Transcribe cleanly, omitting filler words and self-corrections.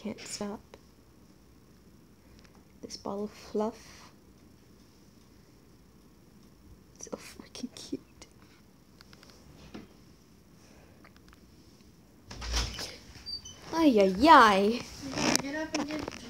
can't stop. This ball of fluff. So freaking cute. Ay, ay, ay. Get up and get